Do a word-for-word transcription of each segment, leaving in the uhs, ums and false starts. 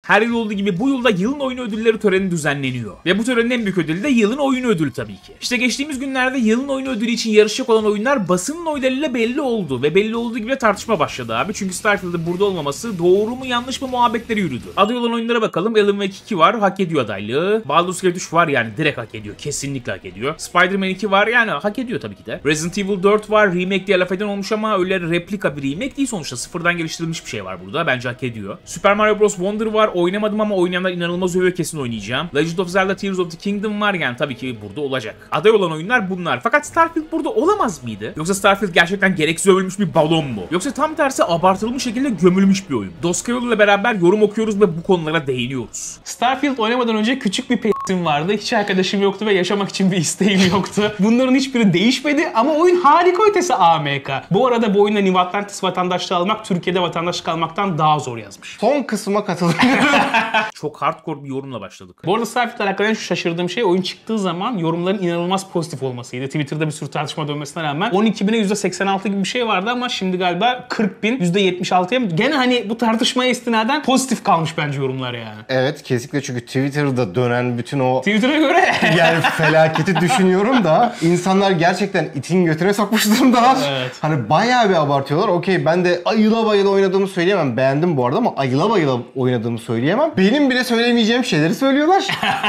Her yıl olduğu gibi bu yılda yılın oyunu ödülleri töreni düzenleniyor. Ve bu törenin en büyük ödülü de yılın oyunu ödülü tabii ki. İşte geçtiğimiz günlerde yılın oyunu ödülü için yarışacak olan oyunlar basının oylarıyla belli oldu. Ve belli olduğu gibi tartışma başladı abi. Çünkü Starfield'ın burada olmaması doğru mu yanlış mı muhabbetleri yürüdü. Aday olan oyunlara bakalım. Alan Wake iki var, hak ediyor adaylığı. Baldur's Gate üç var, yani direkt hak ediyor. Kesinlikle hak ediyor. Spider-Man iki var, yani hak ediyor tabii ki de. Resident Evil dört var, remake diye laf eden olmuş ama öyle replika bir remake değil sonuçta. Sıfırdan geliştirilmiş bir şey var burada. Bence hak ediyor. Super Mario Bros. Wonder var. Oynamadım ama oynayanlar inanılmaz övüyor, kesin oynayacağım. Legend of Zelda Tears of the Kingdom var, yani tabii ki burada olacak. Aday olan oyunlar bunlar. Fakat Starfield burada olamaz mıydı? Yoksa Starfield gerçekten gereksiz övülmüş bir balon mu? Yoksa tam tersi abartılmış şekilde gömülmüş bir oyun. Doskayolu ile beraber yorum okuyoruz ve bu konulara değiniyoruz. Starfield oynamadan önce küçük bir p***im vardı. Hiç arkadaşım yoktu ve yaşamak için bir isteğim yoktu. Bunların hiçbiri değişmedi ama oyun harika ötesi A M K. Bu arada bu oyunda New Atlantis vatandaşlığı almak Türkiye'de vatandaşlık almaktan daha zor yazmış. Son kısma katılıyorum. Çok hardcore bir yorumla başladık. Bu arada Starfield'le alakalı en şaşırdığım şey oyun çıktığı zaman yorumların inanılmaz pozitif olmasıydı. Twitter'da bir sürü tartışma dönmesine rağmen on iki bine yüzde seksen altı gibi bir şey vardı ama şimdi galiba kırk bin yüzde yetmiş altıya gene hani bu tartışmaya istinaden pozitif kalmış bence yorumlar yani. Evet, kesinlikle, çünkü Twitter'da dönen bütün o Twitter'a göre yani felaketi düşünüyorum da insanlar gerçekten itin götüne sokmuş durumdalar. Evet. Hani bayağı bir abartıyorlar. Okey, ben de ayıla bayıla oynadığımı söyleyemem. Beğendim bu arada ama ayıla bayıla oynadığımı söyleyemem. Benim bile söylemeyeceğim şeyleri söylüyorlar.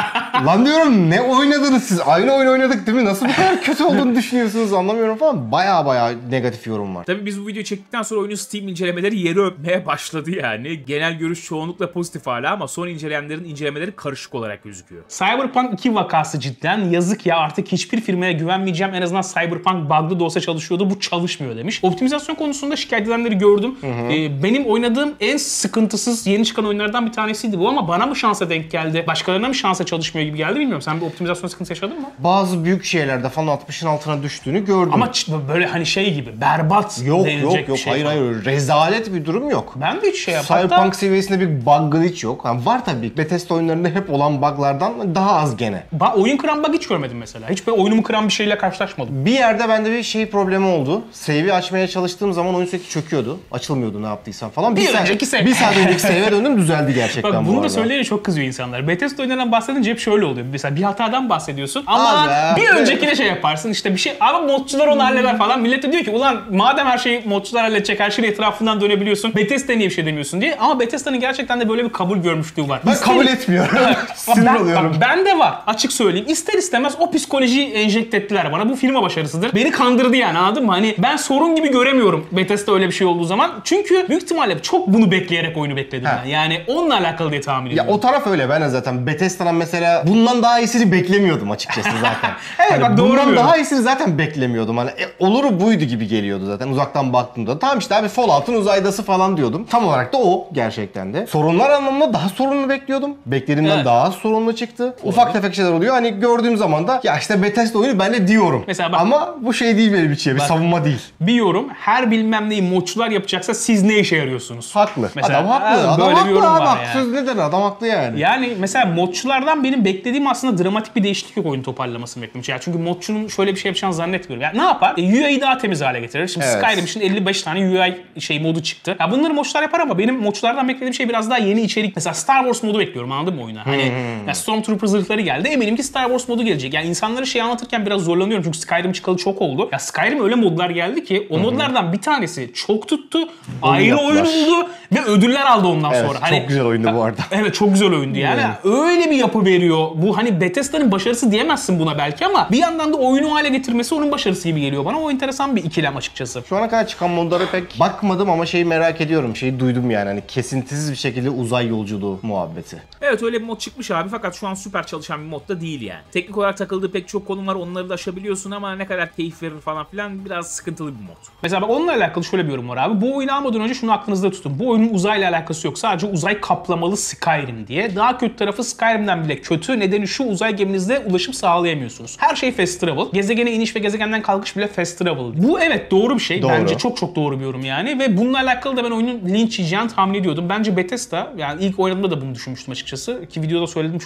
Lan diyorum, ne oynadınız siz? Aynı oyun oynadık değil mi? Nasıl bu kadar kötü olduğunu düşünüyorsunuz anlamıyorum falan. Bayağı bayağı negatif yorum var. Tabii biz bu videoyu çektikten sonra oyunun Steam incelemeleri yeri öpmeye başladı yani. Genel görüş çoğunlukla pozitif hala ama son inceleyenlerin incelemeleri karışık olarak gözüküyor. Cyberpunk iki vakası cidden yazık ya, artık hiçbir firmaya güvenmeyeceğim. En azından Cyberpunk bug'lı da olsa çalışıyordu. Bu çalışmıyor demiş. Optimizasyon konusunda şikayet edenleri gördüm. Hı hı. Ee, benim oynadığım en sıkıntısız yeni çıkan oyunlardan bir tanesiydi bu ama bana mı şansa denk geldi? Başkalarına mı şansa çalışmıyor gibi geldi bilmiyorum. Sen bir optimizasyon sıkıntısı yaşadın mı? Bazı büyük şeylerde falan altmışın altına düştüğünü gördüm. Ama böyle hani şey gibi berbat yok denilecek yok yok bir şey hayır falan. hayır rezalet bir durum yok. Ben de hiç şey yaptım. Cyberpunk Hatta... seviyesinde bir bug'ı hiç yok. Yani var tabii. Bethesda oyunlarında hep olan bug'lardan daha az gene. Ba oyun kıran bug hiç görmedim mesela. Hiç böyle oyunumu kıran bir şeyle karşılaşmadım. Bir yerde bende bir şey problemi oldu. Save'i açmaya çalıştığım zaman oyun sürekli çöküyordu. Açılmıyordu ne yaptıysam falan. Bir, bir önceki saat, save. Bir saat önceki save'e döndüm, düzeldi gerçekten. Bak bu bunu arada. da söyleyince çok kızıyor insanlar. Bethesda oyunlarından bahsedince hep şöyle oluyor. Mesela bir hatadan bahsediyorsun ama Abi, bir abi. öncekine şey yaparsın işte bir şey. Abi modçular onu halleder falan. Millet de diyor ki ulan madem her şeyi modçular halledecek, her şeyin etrafından dönebiliyorsun. Bethesda niye bir şey demiyorsun diye. Ama Bethesda'nın gerçekten de böyle bir kabul görmüşlüğü var. Ben İster... kabul etmiyorum. Sinir ben, oluyorum. Bak, ben de var. Açık söyleyeyim. İster istemez o psikolojiyi enjekte ettiler bana. Bu firma başarısıdır. Beni kandırdı yani, anladın mı? Hani ben sorun gibi göremiyorum Bethesda öyle bir şey olduğu zaman. Çünkü büyük ihtimalle çok bunu bekleyerek oyunu bekledim ha. ben. Yani onunla alakalı diye tahmin ediyorum. Ya o taraf öyle. Ben de zaten Bethesda'dan mesela bundan daha iyisini beklemiyordum açıkçası zaten. Evet hani bak doğru bundan diyorum. daha iyisini zaten beklemiyordum. Hani e, oluru buydu gibi geliyordu zaten uzaktan baktığımda. Tamam işte abi Fallout'un uzaydası falan diyordum. Tam olarak da o gerçekten de. Sorunlar anlamında daha sorunlu bekliyordum. Beklediğimden Evet. daha az sorunlu çıktı. Ufak tefek şeyler oluyor. Hani gördüğüm zaman da ya işte Bethesda oyunu ben de diyorum. Mesela bak, ama bu şey değil benim için. Bir bak, savunma değil. bir yorum, her bilmem neyi modçular yapacaksa siz ne işe yarıyorsunuz? Haklı. Mesela, adam haklı. ha, Adam böyle haklı bir yorum abi. var Haksız yani. neden? Adam haklı yani. Yani mesela modçulardan benim beklediğim aslında dramatik bir değişiklik yok oyun toparlamasını beklemiş. Yani çünkü modçunun şöyle bir şey yapacağını zannetmiyorum. Yani ne yapar? E, U I'yi daha temiz hale getirir. Şimdi Evet. Skyrim için elli beş tane U I şey modu çıktı. Ya bunları modçular yapar ama benim modçulardan beklediğim şey biraz daha yeni içerik. Mesela Star Wars modu bekliyorum, anladın mı oyuna? Hani Hmm. ya Stormtrooper zırhları geldi. Eminim ki Star Wars modu gelecek. Yani insanlara şey anlatırken biraz zorlanıyorum çünkü Skyrim çıkalı çok oldu. Ya Skyrim öyle modlar geldi ki o modlardan bir tanesi çok tuttu. Onu ayrı yaptılar. oyun oldu ve ödüller aldı ondan Evet, sonra. çok Hani, güzel oyundu bu arada. Evet çok güzel oyundu yani. Öyle bir yapı veriyor. Bu hani Bethesda'nın başarısı diyemezsin buna belki ama bir yandan da oyunu hale getirmesi onun başarısı gibi geliyor bana. O enteresan bir ikilem açıkçası. Şu ana kadar çıkan modlara pek bakmadım ama şeyi merak ediyorum. Şeyi duydum yani hani kesintisiz bir şekilde uzay yolculuğu muhabbeti. Evet öyle bir mod çıkmış abi fakat şu an süper çalışan bir modda değil yani. Teknik olarak takıldığı pek çok konu var, onları da aşabiliyorsun ama ne kadar keyif verir falan filan biraz sıkıntılı bir mod. Mesela bak onunla alakalı şöyle bir yorum var abi. Bu oyunu almadan önce şunu aklınızda tutun. Bu oyunun uzayla alakası yok. Sadece uzay kaplamalı Skyrim diye. Daha kötü tarafı Skyrim'den bile kötü. Nedeni şu, uzay geminizde ulaşım sağlayamıyorsunuz. Her şey fast travel. Gezegene iniş ve gezegenden kalkış bile fast travel. Bu evet doğru bir şey. Doğru. Bence çok çok doğru bir yorum yani. Ve bununla alakalı da ben oyunun linç yiyeceğini tahmin ediyordum. Bence Bethesda, yani ilk oynadığımda da bunu düşünmüştüm açıkçası. Ki videoda söylemiş olmam lazım.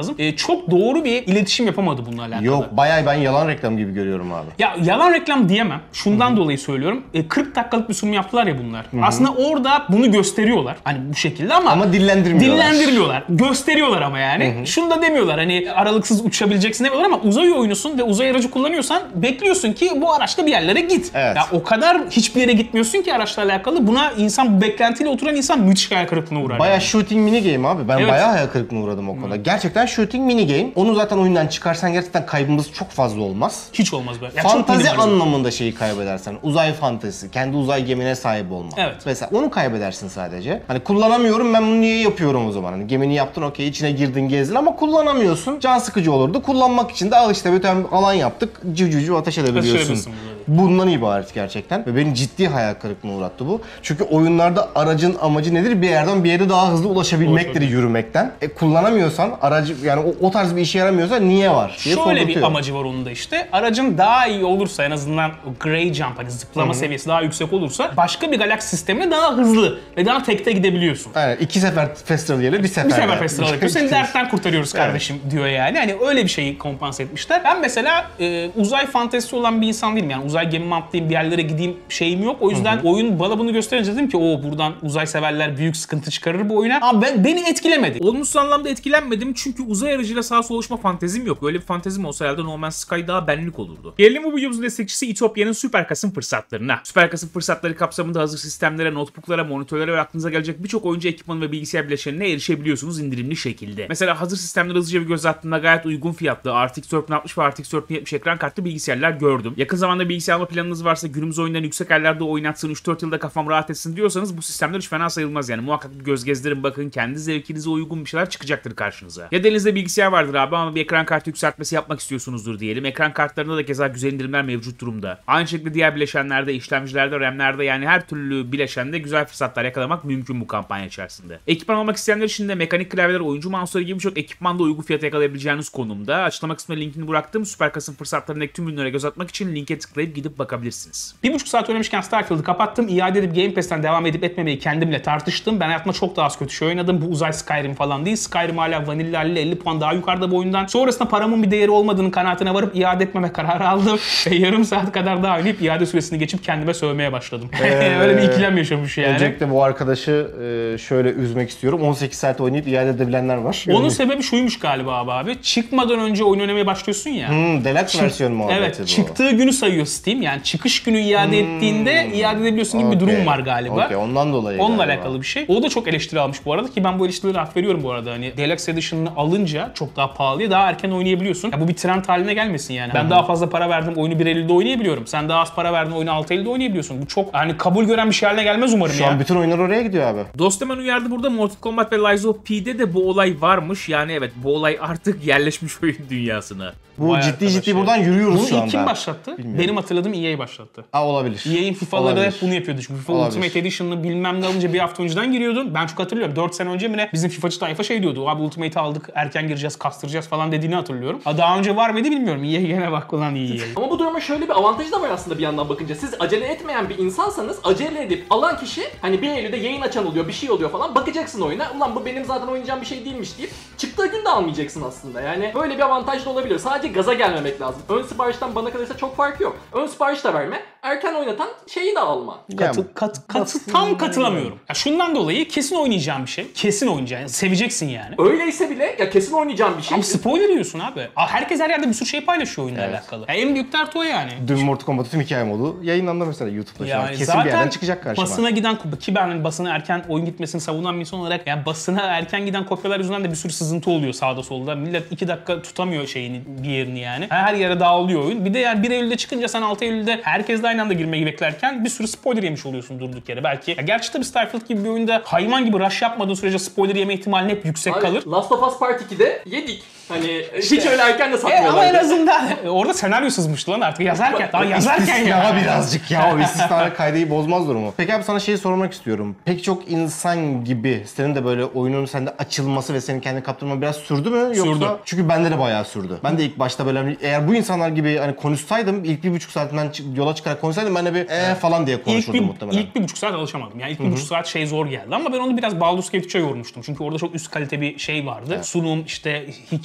lazım. E, çok doğru bir iletişim yapamadı bununla alakalı. Yok, bayağı ben yalan reklam gibi görüyorum abi. Ya yalan reklam diyemem. Şundan Hı-hı. dolayı söylüyorum. E, kırk dakikalık bir sunum yaptılar ya bunlar. Hı-hı. Aslında orada bunu gösteriyorlar. Hani bu şekilde ama ama dillendirmiyorlar. Dillendirmiyorlar. Gösteriyorlar ama yani. Hı-hı. Şunu da demiyorlar. Hani aralıksız uçabileceksin demiyorlar ama uzay oyunusun ve uzay aracı kullanıyorsan bekliyorsun ki bu araçla bir yerlere git. Evet. Ya o kadar hiçbir yere gitmiyorsun ki araçla alakalı. Buna insan, bu beklentiyle oturan insan müthiş hayal kırıklığına uğrar. Bayağı yani. shooting mini game abi. Ben Evet. bayağı hayal kırıklığına uğradım o konuda. Hmm. Gerçekten shooting mini game. Onu zaten oyundan çıkarsan gerçekten kaybımız çok fazla olmaz. Hiç olmaz böyle. Fantazi anlamında şeyi kaybedersen. Uzay fantezisi. Kendi uzay gemine sahip olma. Evet. Mesela onu kaybedersin sadece. Hani kullanamıyorum, ben bunu niye yapıyorum o zaman? Hani gemini yaptın, okey, içine girdin, gezdin ama kullanamıyorsun. Can sıkıcı olurdu. Kullanmak için de al işte bir tane alan yaptık. Civcivciv ateş edebiliyorsun. Bundan ibaret gerçekten. Ve beni ciddi hayal kırıklığına uğrattı bu. Çünkü oyunlarda aracın amacı nedir? Bir yerden bir yere daha hızlı ulaşabilmektir yürümekten. E kullanamıyorsan, aracı yani o, o tarz bir işe yaramıyorsa niye var diye Şöyle bir amacı var onun da işte. Aracın daha iyi olursa, en azından grey jump, hani zıplama Hı-hı. seviyesi daha yüksek olursa başka bir galaksi sistemine daha hızlı ve daha tekte gidebiliyorsun. Aynen. iki sefer festival yerine bir sefer. Bir sefer festival yapıyorsun. Seni dertten kurtarıyoruz kardeşim evet. diyor yani. Hani öyle bir şeyi kompanse etmişler. Ben mesela e, uzay fantezisi olan bir insan değilim. Yani uzay gemimi atlayayım, bir yerlere gideyim şeyim yok. O yüzden Hı-hı. oyun bana bunu gösterince dedim ki o buradan uzay severler büyük sıkıntı çıkarır bu oyuna. Ama ben, beni etkilemedi. Olumsuz anlamda etkilenmedim çünkü uzay aracıyla sağa sola uçma fantezim yok. Öyle bir fantezim olsa herhalde No Man's Sky daha benlik olurdu. Gelelim bu videomuzun destekçisi İtopya'nın Süper Kasım fırsatlarına. Süper Kasım fırsatları kapsamında hazır sistemlere, notebooklara, monitörlere ve aklınıza gelecek birçok oyuncu ekipmanı ve bilgisayar bileşenine erişebiliyorsunuz indirimli şekilde. Mesela hazır sistemlere hızlıca bir göz attığımda gayet uygun fiyatlı R T X dört bin altmış ve R T X dört bin yetmiş ekran kartlı bilgisayarlar gördüm. Yakın zamanda bilgisayar alma planınız varsa, günümüz oyunlarını yüksek ayarlarda oynatsın, üç dört yılda kafam rahat etsin diyorsanız bu sistemler hiç fena sayılmaz yani. Muhakkak bir göz gezdirin, bakın, kendi zevkinize uygun bir şeyler çıkacaktır karşınıza. Ya da elinizde bilgisayar vardır abi ama bir ekran kartı yükseltmesi yapmak istiyorsunuzdur diyelim. Ekran kartlarında da keza güzel indirimler mevcut durumda. Aynı şekilde diğer bileşenlerde, işlemcilerde, RAM'lerde, yani her türlü bileşende güzel fırsatlar yakalamak mümkün bu kampanya içerisinde. Ekipman almak isteyenler için de mekanik klavyeler, oyuncu mouse'ları gibi birçok ekipmanda uygun fiyata yakalayabileceğiniz konumda. Açıklama kısmına linkini bıraktım. Süper Kasım fırsatlarındaki tüm ürünlere göz atmak için linke tıklayıp gidip bakabilirsiniz. Bir buçuk saat oynamışken Starfield'ı kapattım. İade edip Game Pass'ten devam edip etmemeyi kendimle tartıştım. Ben hayatımda çok daha az kötü şey oynadım. Bu uzay Skyrim falan değil. Skyrim hala vanilla elli puan daha yukarıda bu oyundan. Sonrasında paramın bir değeri olmadığının kanaatine varıp iade etmeme kararı aldım. Ve yarım saat kadar daha oynayıp iade süresini geçip kendime sövmeye başladım. Ee, Öyle bir ikilem yaşamış yani. Öncelikle bu arkadaşı şöyle üzmek istiyorum. on sekiz saat oynayıp iade edebilenler var. Onun sebebi şuymuş galiba abi abi. Çıkmadan önce oyun oynamaya başlıyorsun ya. Hmm, deluxe Çık- versiyon muhabbeti Evet, bu. çıktığı günü sayıyor Steam. Yani çıkış günü iade hmm. ettiğinde iade edebiliyorsun gibi okay. bir durum var galiba. Okay, ondan dolayı Onunla galiba. alakalı bir şey. O da çok eleştiri almış bu arada ki ben bu eleştirileri hak veriyorum bu arada. Hani Deluxe Edition'ını alınca çok daha pahalıya daha erken oynayabiliyorsun. Ya bu bir trend haline gelmesin yani. Ben Hı-hı. daha fazla para verdim, oyunu bir Eylül'de oynayabiliyorum. Sen daha az para verdin, oyunu altı Eylül'de oynayabiliyorsun. Bu çok hani kabul gören bir şey haline gelmez umarım Şu ya. Şu an bütün oyunlar oraya gidiyor abi. Dost hemen uyardı burada. Mortal Kombat ve Lies of P'de de bu olay varmış. Yani evet, bu olay artık yerleşmiş oyun dünyasına. Bu Vay ciddi arkadaş ciddi ya. buradan yürüyoruz bunu şu anda. Bunu ilk kim başlattı? Bilmiyorum. Benim hatırladığım E A başlattı. Ha, olabilir. E A'in FIFA'ları olabilir. hep bunu yapıyordu. Çünkü FIFA olabilir. Ultimate Edition'ını bilmem ne alınca bir hafta önceden giriyordun. Ben çok hatırlıyorum. dört sene önce mi ne bizim FIFA'cı tayfa şey diyordu. Abi Ultimate'i aldık, erken gireceğiz, kastıracağız falan dediğini hatırlıyorum. Ha, daha önce var mıydı bilmiyorum. E A gene bak ulan E A. Ama bu duruma şöyle bir avantajı da var aslında bir yandan bakınca. Siz acele etmeyen bir insansanız acele edip alan kişi hani bir Eylül'de yayın açan oluyor, bir şey oluyor falan. Bakacaksın oyuna. Ulan bu benim zaten oynayacağım bir şey değilmiş deyip çıktığı gün de almayacaksın aslında. Yani böyle bir avantaj da olabilir. Sadece gaza gelmemek lazım. Ön siparişten bana kalırsa çok farkı yok. Ön sipariş de verme, erken oynatan şeyi de alma. Katı, kat, kat, tam katılamıyorum. Ya şundan dolayı kesin oynayacağım bir şey. Kesin oynayacaksın. Yani seveceksin yani. Öyleyse bile ya kesin oynayacağım bir şey. Ama spoiler yiyorsun abi. Herkes her yerde bir sürü şey paylaşıyor oyunla evet. alakalı. Ya en büyük dert o yani. Dün Mortal Kombat tüm hikaye modu yayınlandı mesela YouTube'da şu an. Yani Kesin bir yerden çıkacak karşıma. Basına giden, ki ben hani basına erken oyun gitmesini savunan bir insan olarak yani basına erken giden kopyalar yüzünden de bir sürü sızıntı oluyor sağda solda. Millet iki dakika tutamıyor şeyini, bir yerini yani. Her yere dağılıyor oyun. Bir de yani bir Eylül'de çıkınca sen altı Eylül'de herkesle aynı anda girmeyi beklerken bir sürü spoiler yemiş oluyorsun durduk yere. Belki ya gerçi tabii Starfield gibi bir oyunda hayvan gibi rush yapmadığın sürece spoiler yeme ihtimalin hep yüksek Abi, kalır. Last of Us Part iki'de yedik. Hani işte. Hiç öyle erken de satmıyorlar. E, ama en azından orada senaryo sızmıştı lan artık yazarken. Daha yazarken ya. birazcık ya. O istisnalar kaydeyi bozmaz durumu. Peki abi sana şeyi sormak istiyorum. Pek çok insan gibi senin de böyle oyunun sende açılması ve senin kendini kaptırman biraz sürdü mü? Yoksa... Sürdü. Çünkü bende de bayağı sürdü. Ben de ilk başta böyle eğer bu insanlar gibi hani konuşsaydım ilk bir buçuk saatten yola çıkarak konuşsaydım ben de bir eee falan diye konuşurdum ilk bir, muhtemelen. İlk bir buçuk saat alışamadım. Yani ilk bir buçuk saat şey zor geldi ama ben onu biraz Baldur's Gate üçe yormuştum. Çünkü orada çok üst kalite bir şey vardı. Evet. Sunum, işte hikaye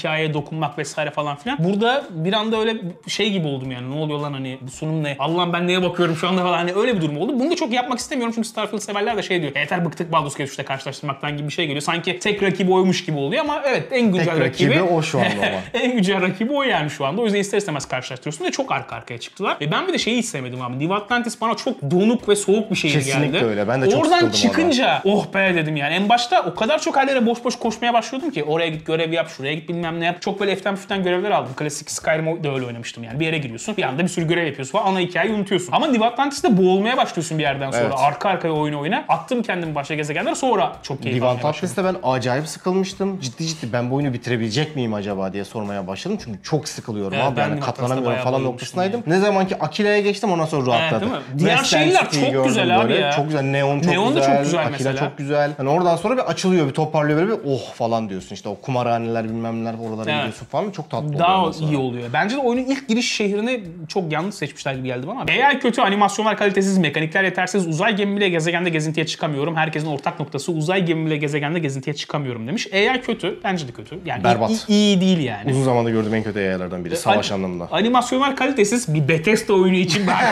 hikayeye dokunmak vesaire falan filan. Burada bir anda öyle şey gibi oldum yani. Ne oluyor lan hani bu sunum ne? Allah'ım ben neye bakıyorum şu anda falan, hani öyle bir durum oldu. Bunu da çok yapmak istemiyorum çünkü Starfield severler de şey diyor. Yeter bıktık Baldur's Gate üçte karşılaştırmaktan gibi bir şey geliyor. Sanki tek rakibi oymuş gibi oluyor ama evet en güncel Tek rakibi, rakibi o şu anda ama. en güncel rakibi o yani şu anda. O yüzden ister istemez karşılaştırıyorsun ve çok arka arkaya çıktılar. Ve ben bir de şeyi hiç sevmedim abi. New Atlantis bana çok donuk ve soğuk bir şehir geldi. Kesinlikle öyle. Ben de çok Oradan sıkıldım çıkınca oh be dedim yani. En başta o kadar çok her yere boş boş koşmaya başlıyordum ki oraya git görev yap, şuraya git bilmem ne yap. Çok böyle eften püften görevler aldım. Klasik Skyrim'de öyle oynamıştım yani. Bir yere giriyorsun, bir anda bir sürü görev yapıyorsun falan. Ana hikayeyi unutuyorsun. Ama New Atlantis'te boğulmaya başlıyorsun bir yerden sonra. Evet. Arka arkaya oyunu oyna. Attım kendimi başka gezegenlere, sonra çok keyif New almaya başladım. Atlantis'te ben acayip sıkılmıştım. Ciddi ciddi ben bu oyunu bitirebilecek miyim acaba diye sormaya başladım. Çünkü çok sıkılıyorum Evet, abi. ben Yani New Atlantis'te katlanamıyorum bayağı falan bayılmıştım noktasındaydım. Ne zaman ki Akila'ya geçtim ondan sonra rahatladım. değil mi? Diğer Western şehirler City'yi çok gördüm güzel abi böyle. ya. Çok güzel. Neon çok Neon da güzel. çok güzel Akila mesela. çok güzel. Hani oradan sonra bir açılıyor, bir toparlıyor böyle bir oh falan diyorsun. İşte o kumarhaneler bilmem neler oralara Evet. gidiyorsun falan. Çok tatlı oluyor. Daha ondan sonra. iyi oluyor. Bence de oyunun ilk giriş şehrini çok yanlış seçmişler gibi geldi bana. Eğer kötü animasyonlar kalitesiz, mekanikler yetersiz, uzay gemimiyle gezegende gezintiye çıkamıyorum. Herkesin ortak noktası uzay gemimiyle gezegende gezintiye çıkamıyorum demiş. Eğer kötü, bence de kötü. Yani Berbat. iyi, iyi değil yani. Uzun zamanda gördüğüm en kötü yaylardan biri. Savaş Ani- anlamında. Animasyonlar kalitesiz bir Bethesda oyunu için bak.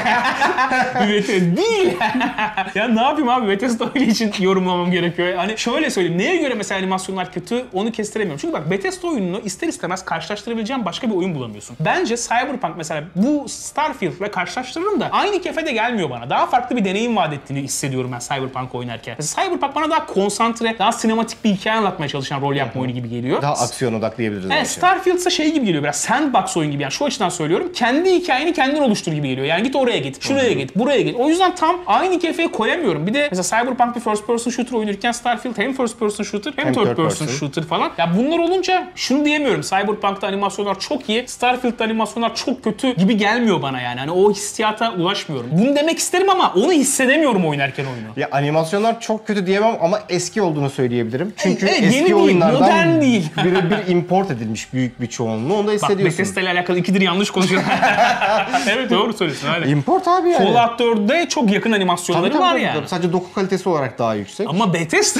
Bethesda değil. Ya ne yapayım abi, Bethesda oyunu için yorumlamam gerekiyor. Hani şöyle söyleyeyim, neye göre mesela animasyonlar kötü onu kestiremiyorum. Çünkü bak Bethesda oyununu ister istemez karşılaştırabileceğin başka bir oyun bulamıyorsun. Bence Cyberpunk mesela bu Starfield'la karşılaştırırım da aynı kefede gelmiyor bana. Daha farklı bir deneyim vaat ettiğini hissediyorum ben Cyberpunk oynarken. Mesela Cyberpunk bana daha konsantre, daha sinematik bir hikaye anlatmaya çalışan rol yapma oyunu gibi geliyor. Daha aksiyon odaklı diyebiliriz. Evet, belki. Starfield ise şey gibi geliyor, biraz sandbox oyun gibi yani, şu açıdan söylüyorum. Kendi hikayeni kendin oluştur gibi geliyor. Yani git oraya git, şuraya git, buraya git. O yüzden tam aynı kefeye koyamıyorum. Bir de mesela Cyberpunk bir first person shooter oynarken Starfield hem first person shooter hem, Hem third third person person. shooter falan. Ya bunlar olunca şunu diyemiyorum. Cyberpunk'ta animasyonlar çok iyi, Starfield'da animasyonlar çok kötü gibi gelmiyor bana yani. Hani o hissiyata ulaşmıyorum. Bunu demek isterim ama onu hissedemiyorum oynarken oyunu. Ya animasyonlar çok kötü diyemem ama eski olduğunu söyleyebilirim. Çünkü Evet, yeni eski değil, oyunlardan modern değil. birebir import edilmiş büyük bir çoğunluğu. Onu da Bak hissediyorsun. Bethesda ile alakalı ikidir yanlış konuşuyorum. Evet doğru söylüyorsun. Hadi. Import abi yani. Fallout dörtte çok yakın animasyonları Tabii, var tabii, yani. tabii. Sadece doku kalitesi olarak daha yüksek. Ama Bethesda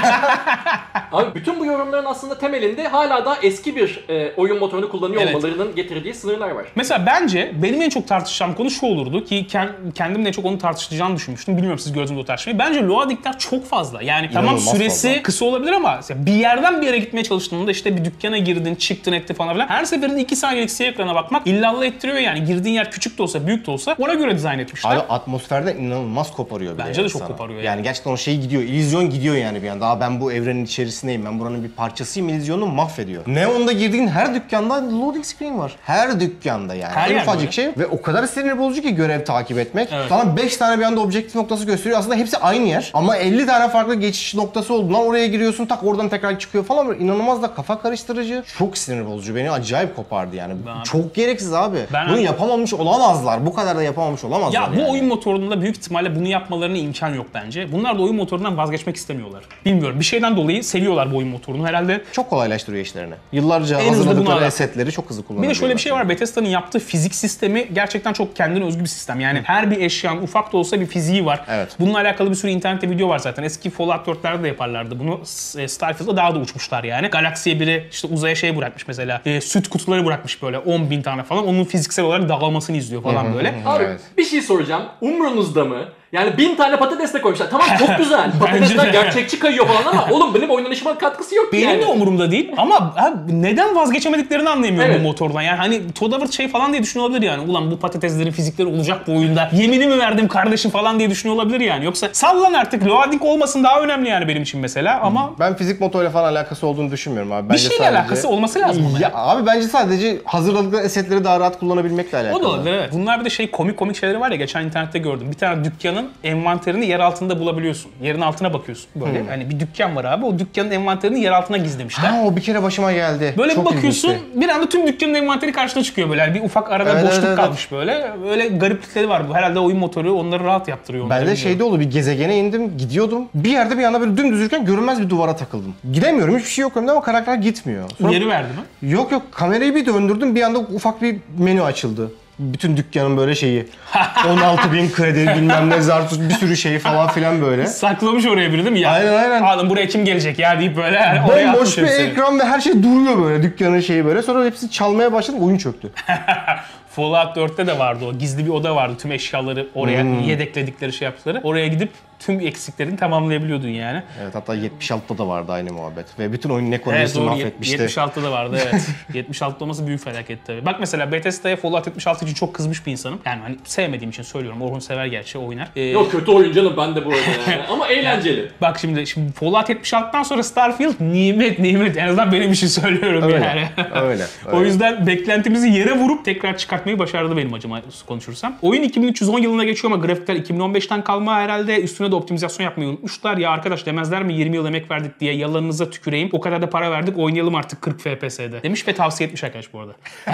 Abi bütün bu yorumların aslında temelinde hala da eski bir e, oyun motorunu kullanıyor Evet. olmalarının getirdiği sınırlar var. mesela bence benim en çok tartışacağım konu şu olurdu ki ken- kendim de çok onu tartışacağını düşünmüştüm. Bilmiyorum siz gördünüz o tartışmayı. Bence loading'ler çok fazla. Yani tamam İnanılmaz süresi fazla. kısa olabilir ama mesela bir yerden bir yere gitmeye çalıştığında işte bir dükkana girdin, çıktın, etti falan filan. Her seferinde iki saniyelik siyah ekrana bakmak illallah ettiriyor yani. Girdiğin yer küçük de olsa büyük de olsa ona göre dizayn etmişler. Abi atmosferden inanılmaz koparıyor bir Bence de çok sana. koparıyor yani. Yani gerçekten o şey gidiyor. İllüzyon gidiyor yani bir an. Daha ben bu evrenin içerisindeyim. Ben buranın bir parçasıyım. İllüzyonu mahvediyor. Neon'da girdiğin her dükkanda loading screen var. Her dükkanda yani. Her En yer ufacık böyle. şey. Ve o kadar sinir bozucu ki görev takip etmek. Evet. Sana beş tane bir anda objektif noktası gösteriyor. Aslında hepsi aynı yer. Ama elli tane farklı geçiş noktası olduğundan oraya giriyorsun. Tak oradan tekrar çıkıyor falan. Böyle inanılmaz da kafa karıştırıcı. Çok sinir bozucu. Beni acayip kopardı yani. Ben- Çok gereksiz abi. Ben- Bunu yapamamış olamazlar. Bu kadar da yapamamış olamazlar Ya bu yani. oyun motorunda büyük ihtimalle bunu yapmalarına imkan yok bence. Bunlar da oyun motorundan vazgeçmek istemiyorlar. Bilmiyorum, bir şeyden dolayı seviyorlar bu oyun motorunu herhalde. Çok kolaylaştırıyor işlerini. Yıllarca En hızlı bunu hazırladıkları ara. esetleri çok hızlı Bir kullanabiliyorlar. de şöyle bir şey var, Bethesda'nın yaptığı fizik sistemi gerçekten çok kendine özgü bir sistem. Yani her bir eşyanın ufak da olsa bir fiziği var. Evet. Bununla alakalı bir sürü internette video var zaten. Eski Fallout dörtlerde de yaparlardı bunu. S- Starfield'da daha da uçmuşlar yani. Galaksiye biri işte uzaya şey bırakmış mesela. E, süt kutuları bırakmış böyle on bin tane falan. Onun fiziksel olarak dağılmasını izliyor falan böyle. Abi Evet. bir şey soracağım. Umrunuzda mı? Yani bin tane patates de koymuşlar. Tamam çok güzel. Patatesler de. gerçekçi kayıyor falan ama oğlum benim oynanışıma katkısı yok ki Benim yani. de umurumda değil ama abi neden vazgeçemediklerini anlayamıyorum Evet. bu motordan. Yani hani Todd Howard şey falan diye düşünüyor olabilir yani. Ulan bu patateslerin fizikleri olacak bu oyunda. Yemini mi verdim kardeşim falan diye düşünüyor olabilir yani. Yoksa sallan artık, loading olmasın daha önemli yani benim için mesela ama Ben fizik motoruyla falan alakası olduğunu düşünmüyorum abi. Bence bir şeyle sadece... alakası olması lazım ama. Ya abi bence sadece hazırladıkları esetleri daha rahat kullanabilmekle alakalı. O da olabilir evet. Bunlar bir de şey komik komik şeyleri var ya, geçen internette gördüm. Bir tane dükkanın envanterini yer altında bulabiliyorsun. Yerin altına bakıyorsun böyle. Hani bir dükkan var abi, o dükkanın envanterini yer altına gizlemişler. Ha o bir kere başıma geldi. Böyle Çok bir bakıyorsun ilginçti. bir anda tüm dükkanın envanteri karşına çıkıyor böyle. Yani bir ufak arada Evet, boşluk evet, evet. kalmış böyle. Öyle gariplikleri var bu. Herhalde oyun motoru onları rahat yaptırıyor. onları Ben de bilmiyorum. şeyde oldu, bir gezegene indim, gidiyordum. Bir yerde bir anda böyle dümdüz yürürken görünmez bir duvara takıldım. Gidemiyorum, hiçbir şey yok önümde ama karakter gitmiyor. Sonra- Uyarı verdi mi? Yok yok, kamerayı bir döndürdüm, bir anda ufak bir menü açıldı. Bütün dükkanın böyle şeyi. on altı bin kredi bilmem ne zartut bir sürü şey falan filan böyle. Saklamış oraya biri değil mi? Ya, Aynen aynen. Adam buraya kim gelecek ya deyip böyle yani oraya Bomboş atmış bir hepsini. ekran ve her şey duruyor böyle dükkanın şeyi böyle. Sonra hepsi çalmaya başladı, oyun çöktü. Fallout dörtte de vardı o. Gizli bir oda vardı. Tüm eşyaları oraya Hmm. yedekledikleri şey yaptıkları. Oraya gidip tüm eksiklerini tamamlayabiliyordun yani. Evet, hatta yetmiş altıda da vardı aynı muhabbet. Ve bütün oyunun Evet ekonomisini doğru. mahvetmişti. yetmiş altıda vardı evet. yetmiş altıda olması büyük felaket tabii. Bak mesela Bethesda'ya Fallout yetmiş altı için çok kızmış bir insanım. Yani hani sevmediğim için söylüyorum. Orhun sever gerçi oynar. Ee, Yok kötü oyun canım ben de bu arada yani. Ama eğlenceli. Bak şimdi şimdi Fallout yetmiş altıdan sonra Starfield nimet nimet. En azından benim için söylüyorum Öyle, yani. öyle, O öyle. yüzden beklentimizi yere vurup tekrar çıkartmayı başardı benim acıma konuşursam. Oyun iki bin üç yüz on yılına geçiyor ama grafikler iki bin on beşten kalma herhalde. Üstüne de optimizasyon yapmayı unutmuşlar. Ya arkadaş demezler mi yirmi yıl emek verdik diye yalanınıza tüküreyim. O kadar da para verdik oynayalım artık kırk F P S'de. Demiş ve tavsiye etmiş arkadaş bu arada.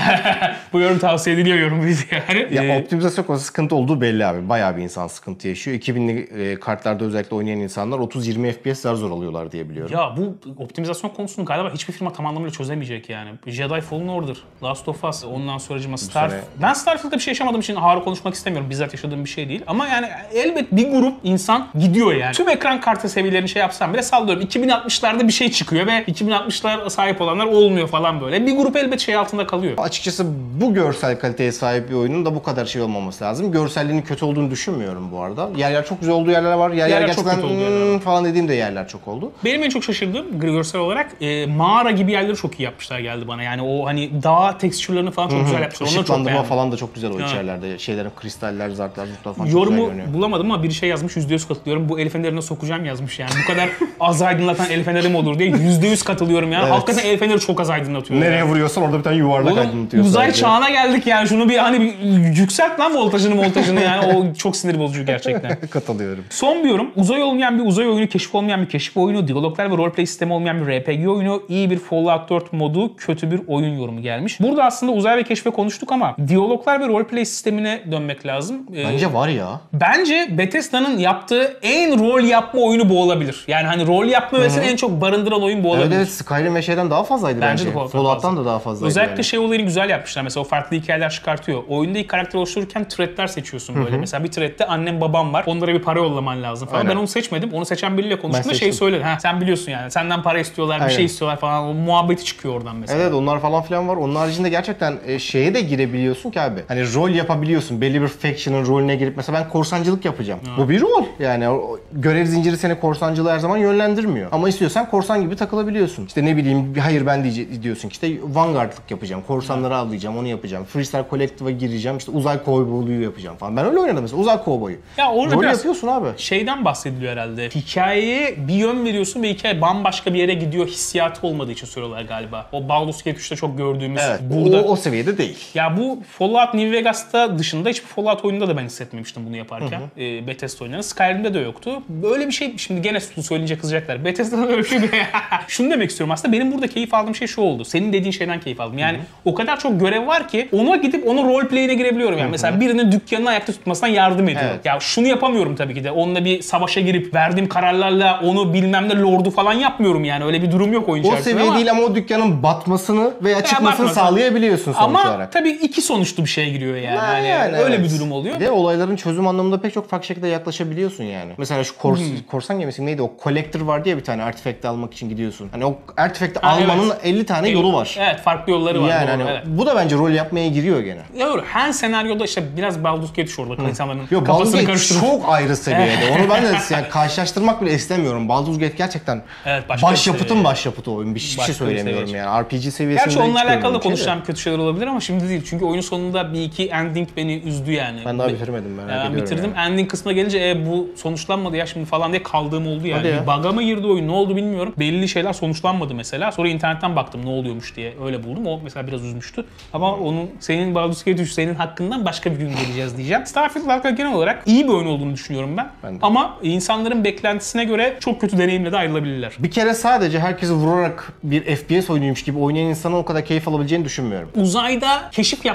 Bu yorum tavsiye ediliyor yorum video yani. Ya Ee, optimizasyon konusunda sıkıntı olduğu belli abi. Bayağı bir insan sıkıntı yaşıyor. iki binli e, kartlarda özellikle oynayan insanlar otuz yirmi F P S zar zor alıyorlar diye biliyorum. Ya bu optimizasyon konusunu galiba hiçbir firma tam anlamıyla çözemeyecek yani. Jedi Fallen Order, Last of Us, ondan sonracıma Star... sene- Ben Starfield'da bir şey yaşamadığım için ağır konuşmak istemiyorum. Bizzat yaşadığım bir şey değil. Ama yani elbet bir grup insan gidiyor yani. Tüm ekran kartı seviyelerini şey yapsam bile sallıyorum. iki bin altmışlarda bir şey çıkıyor ve iki bin altmışlar sahip olanlar olmuyor falan böyle. Bir grup elbet şey altında kalıyor. Açıkçası bu görsel kaliteye sahip bir oyunun da bu kadar şey olmaması lazım. Görselliğinin kötü olduğunu düşünmüyorum bu arada. Yer yer çok güzel olduğu yerler var. Yer yer, Yerler çok gerçekten kötü olduğu yerler var. "Hmm" falan dediğim de yerler çok oldu. Benim en çok şaşırdığım görsel olarak e, mağara gibi yerleri çok iyi yapmışlar geldi bana. Yani o hani dağ tekstürlerini falan çok güzel yapmışlar. Onları çok Işıklandırma beğendim. falan da çok güzel o Evet. içerilerde. Şeylerin kristaller, zartlar, zurtlar falan çok güzel Yorumu görünüyor. bulamadım ama biri şey yazmış, yüzde yüz katılıyorum. Bu el fenerine sokacağım yazmış yani. Bu kadar az aydınlatan el feneri mi olur diye yüzde yüz katılıyorum yani. Evet. Hakikaten el feneri çok az aydınlatıyor. Nereye yani. vuruyorsan orada bir tane yuvarlak Oğlum aydınlatıyor uzay sadece. çağına geldik yani. Şunu bir hani bir yükselt lan voltajını voltajını yani. O çok sinir bozucu gerçekten. Katılıyorum. Son bir yorum. Uzay olmayan bir uzay oyunu, keşif olmayan bir keşif oyunu, diyaloglar ve roleplay sistemi olmayan bir R P G oyunu, iyi bir Fallout dört modu, kötü bir oyun yorumu gelmiş. Burada aslında uzay ve keşfe konuştuk ama diyaloglar ve roleplay sistemine dönmek lazım. Ee, Bence var ya. Bence Bethesda'nın yaptığı en rol yapma oyunu bu olabilir. Yani hani rol yapma öğesini en çok barındıran oyun bu olabilir. Evet evet, Skyrim ve şeyden daha fazlaydı Bence bence. de Fallout'tan Fallout'tan fazla. da daha fazlaydı Özellikle yani. şey olayını güzel yapmışlar. Mesela o farklı hikayeler çıkartıyor. Oyunda ilk karakter oluştururken threadler seçiyorsun böyle. Mesela bir threadde annem babam var. Onlara bir para yollaman lazım falan. Aynen. Ben onu seçmedim. Onu seçen biriyle konuştuğumda Ben şey seçtim. söyledi. Ha, sen biliyorsun yani. Senden para istiyorlar, bir Aynen. şey istiyorlar falan. O muhabbeti çıkıyor oradan mesela. Evet onlar falan filan var. Onun haricinde gerçekten e, şeye de girebiliyorsun ki abi. Hani rol yapabiliyorsun. Belli bir faction'ın rolüne girip mesela ben korsancılık yapacağım. Bu bir rol. Yani o, o görev zinciri seni korsancılığa her zaman yönlendirmiyor. Ama istiyorsan korsan gibi takılabiliyorsun. İşte ne bileyim hayır ben diye, diyorsun ki işte Vanguard'lık yapacağım. Korsanları avlayacağım, onu yapacağım. Freestyle Collective'a gireceğim. İşte uzay kovboyluğu yapacağım falan. Ben öyle oynadım mesela. Uzay kovboyu. Ya orada Rol biraz yapıyorsun abi. şeyden bahsediliyor herhalde. Hikayeye bir yön veriyorsun ve hikaye bambaşka bir yere gidiyor hissiyatı olmadığı için söylüyorlar galiba. O Baldur's Gate üçte çok gördüğümüz Evet. burada. O, o seviyede değil. Ya bu Fallout New Vegas'ta dışında hiçbir Fallout oyununda da ben hissetmemiştim bunu yaparken. Ee, Bethesda oyunlarında. Skyrim'de de yoktu. Böyle bir şey, şimdi gene söyleyince kızacaklar. Bethesda'da böyle bir şey. Şunu demek istiyorum aslında, benim burada keyif aldığım şey şu oldu. Senin dediğin şeyden keyif aldım. Yani o kadar çok görev var ki ona gidip onun roleplay'ine girebiliyorum. Yani mesela birinin dükkanını ayakta tutmasına yardım ediyorum. Evet. Ya şunu yapamıyorum tabii ki de. Onunla bir savaşa girip verdiğim kararlarla onu bilmem ne lordu falan yapmıyorum yani. Öyle bir durum yok oyun O içerisinde seviye ama... değil ama o dükkanın batmasını veya çıkmasını batmasını. sağlayabiliyorsun sonuç Ama olarak. tabii iki sonuçlu bir şeye giriyor yani. Ha, Hani yani öyle evet. bir durum oluyor. Bir de olayların çözüm anlamında pek çok farklı şekilde yaklaşabiliyorsun yani. Mesela şu kors, korsan gemisi neydi o? Collector var diye bir tane artifact'i almak için gidiyorsun. Hani o artifact'i Ha, almanın evet. elli tane yolu var. Evet, farklı yolları var. Yani doğru, hani evet. bu da bence rol yapmaya giriyor gene. Ya doğru. Her senaryoda işte biraz Baldur's Gate şu orada insanların Yok Baldur's kafasını Gate karıştırıyor. çok ayrı seviyede. Onu ben de yani karşılaştırmak bile istemiyorum. Baldur's Gate gerçekten Evet, başka başyapıtın bir seviye. başyapıtı oyun. Bir, hiçbir Başka şey bir söylemiyorum seviye. yani. R P G seviyesinde Gerçi onunla hiç alakalı da görmedim bir şey de. konuşacağım kötü şeyler olabilir ama şimdi değil. Çünkü oyunun sonunda bir iki ending beni üzdü yani. Ben daha Be- bitirmedim merak Ya ediyorum. bitirdim. yani. Ending kısmına gelince e, bu sonuçlanmadı ya şimdi falan diye kaldığım oldu yani. Hadi ya. Bir bug'a mı girdi oyun, ne oldu bilmiyorum. Belli şeyler sonuçlanmadı mesela. Sonra internetten baktım ne oluyormuş diye öyle buldum. O mesela biraz üzmüştü. Ama onun senin Baldur's Gate üç senin hakkından başka bir gün geleceğiz diyeceğim. Starfield arkadaşlar genel olarak iyi bir oyun olduğunu düşünüyorum ben. Ben de. Ama insanların beklentisine göre çok kötü deneyimle de ayrılabilirler. Bir kere sadece herkesi vurarak bir F P S oyunuymuş gibi oynayan insanın o kadar keyif alabileceğini düşünmüyorum. Uzayda keşif yapma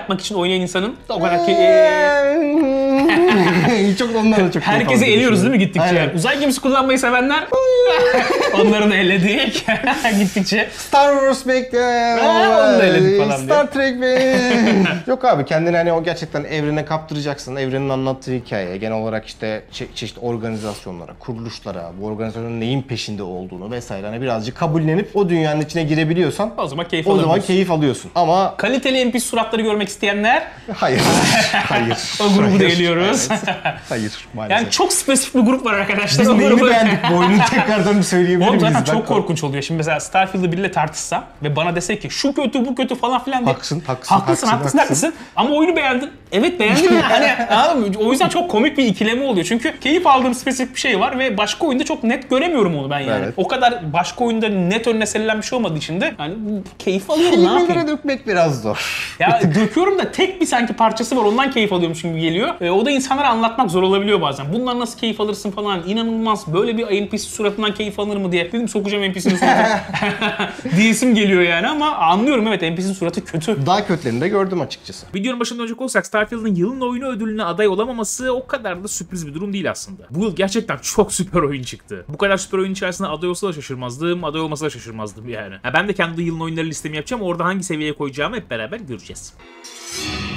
yapmak için oynayan insanın o kadar ki... çok ondan da çok Herkesi eliyoruz değil mi gittikçe? Aynen. Uzay gemisi kullanmayı sevenler onları da eledik gittikçe. Star Wars bekle. onu da eledik falan Star Trek be. Yok abi kendini hani o gerçekten evrene kaptıracaksın. Evrenin anlattığı hikayeye genel olarak işte çe- çeşitli organizasyonlara, kuruluşlara, bu organizasyonun neyin peşinde olduğunu vesaire hani birazcık kabullenip o dünyanın içine girebiliyorsan O zaman keyif o zaman alabiliyorsun. keyif alıyorsun. Ama Kaliteli N P C suratları görmek isteyenler hayır. Hayır. o grubu da Hayır. eliyoruz. Evet. Hayır maalesef. Yani çok spesifik bir grup var arkadaşlar. Biz O neyini grubu- beğendik bu oyunun tekrardan bir söyleyebilir Oğlum miyiz? zaten Ben çok korkunç oluyor. Şimdi mesela Starfield'ı biriyle tartışsam ve bana dese ki şu kötü bu kötü falan filan diye. Haklısın, haklısın, Haklısın, haklısın, haklısın, haklısın. Ama oyunu beğendin. Evet beğendim. Yani anladın mı? O yüzden çok komik bir ikileme oluyor. Çünkü keyif aldığım spesifik bir şey var ve başka oyunda çok net göremiyorum onu ben yani. Evet. O kadar başka oyunda net önüne serilen bir şey olmadığı için de yani keyif alıyorum ne yapayım. Kelimelere dökmek biraz zor. Ya döküyorum da tek bir sanki parçası var ondan keyif alıyorum gibi geliyor. E, o da insanlara anlatmak zor olabiliyor bazen. Bundan nasıl keyif alırsın falan inanılmaz böyle bir N P C suratından keyif alınır mı diye. Dedim sokacağım N P C'nin suratına. Diyesim geliyor yani ama anlıyorum evet N P C'nin suratı kötü. Daha kötülerini de gördüm açıkçası. Videonun başında dönecek olsak Starfield'ın yılın oyunu ödülüne aday olamaması o kadar da sürpriz bir durum değil aslında. Bu yıl gerçekten çok süper oyun çıktı. Bu kadar süper oyun içerisinde aday olsa da şaşırmazdım, aday olmasa da şaşırmazdım yani. Ha, ben de kendi yılın oyunları listemi yapacağım. Orada hangi seviyeye koyacağımı hep beraber göreceğiz.